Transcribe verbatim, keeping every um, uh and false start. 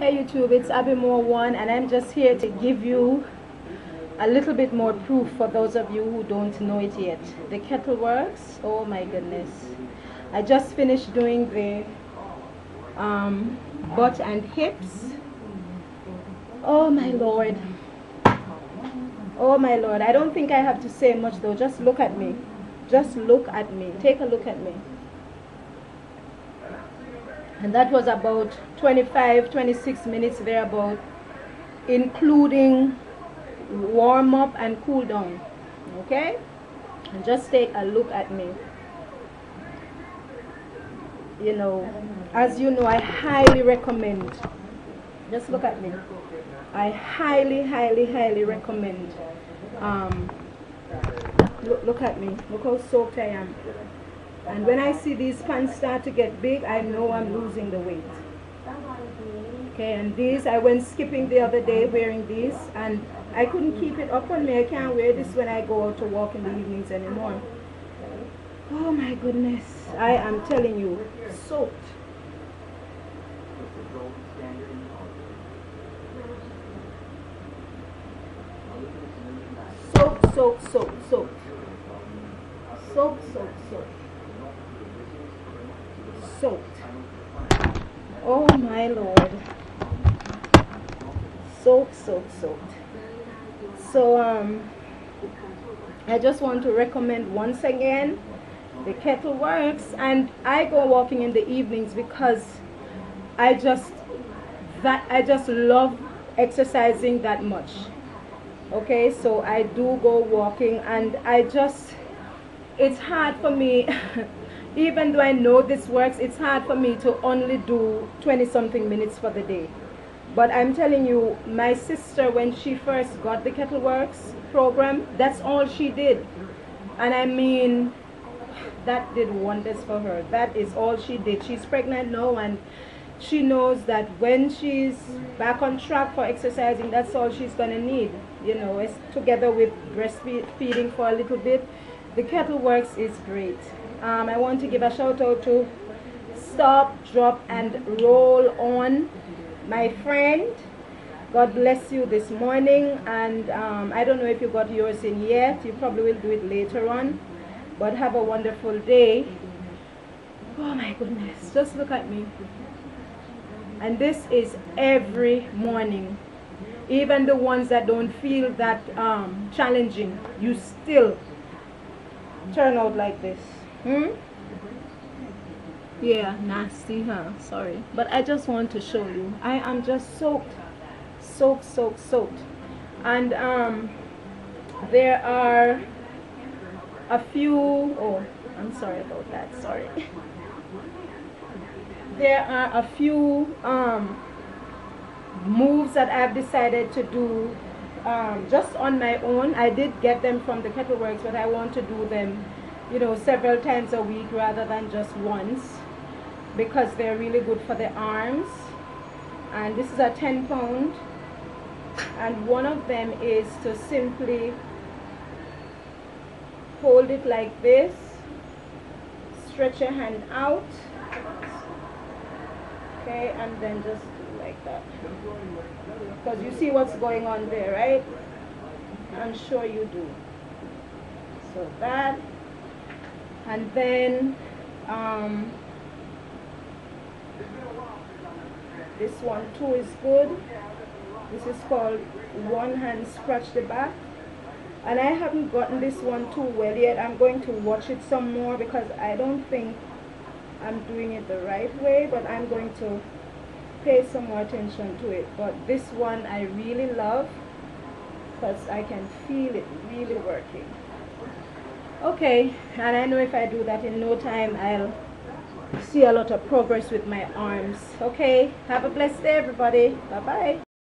Hey YouTube, it's Abimore One, and I'm just here to give you a little bit more proof for those of you who don't know it yet. The kettle works. Oh my goodness. I just finished doing the um, butt and hips. Oh my Lord. Oh my Lord. I don't think I have to say much though. Just look at me. Just look at me. Take a look at me. And that was about twenty-five, twenty-six minutes thereabout, including warm up and cool down. Okay? And just take a look at me. You know, as you know, I highly recommend. Just look at me. I highly, highly, highly recommend. Um, look, look at me. Look how soaked I am. And when I see these pants start to get big, I know I'm losing the weight. Okay, and these, I went skipping the other day wearing these, and I couldn't keep it up on me. I can't wear this when I go out to walk in the evenings anymore. Oh my goodness, I am telling you, soaked. Soaked, soaked, soaked, soaked. Soaked, soaked, soaked. Soaked. Oh my Lord. Soaked, soaked, soaked. So um I just want to recommend once again the kettle works, and I go walking in the evenings because I just that I just love exercising that much. Okay, so I do go walking, and I just it's hard for me even though I know this works, it's hard for me to only do twenty something minutes for the day. But I'm telling you, my sister, when she first got the Kettle Works program, that's all she did. And I mean, that did wonders for her. That is all she did. She's pregnant now, and she knows that when she's back on track for exercising, that's all she's gonna need. You know, it's together with breastfeeding for a little bit. The Kettle Works is great. Um, I want to give a shout out to Stop, Drop, and Roll On, my friend. God bless you this morning. And um, I don't know if you got yours in yet. You probably will do it later on. But have a wonderful day. Oh my goodness. Just look at me. And this is every morning. Even the ones that don't feel that um, challenging, you still turn out like this. Hmm? Yeah, nasty, huh? Sorry. But I just want to show you. I am just soaked. Soaked, soaked, soaked. And um, there are a few... Oh, I'm sorry about that. Sorry. There are a few um, moves that I've decided to do um, just on my own. I did get them from the Kettle Works, but I want to do them, you know, several times a week rather than just once, because they're really good for the arms. And this is a ten pound, and one of them is to simply hold it like this, stretch your hand out, okay, and then just do like that, because you see what's going on there, right? I'm sure you do. So that. And then um, this one too is good. This is called one hand scratch the back. And I haven't gotten this one too well yet. I'm going to watch it some more because I don't think I'm doing it the right way, but I'm going to pay some more attention to it. But this one I really love because I can feel it really working. Okay, and I know if I do that in no time, I'll see a lot of progress with my arms. Okay, have a blessed day, everybody. Bye-bye.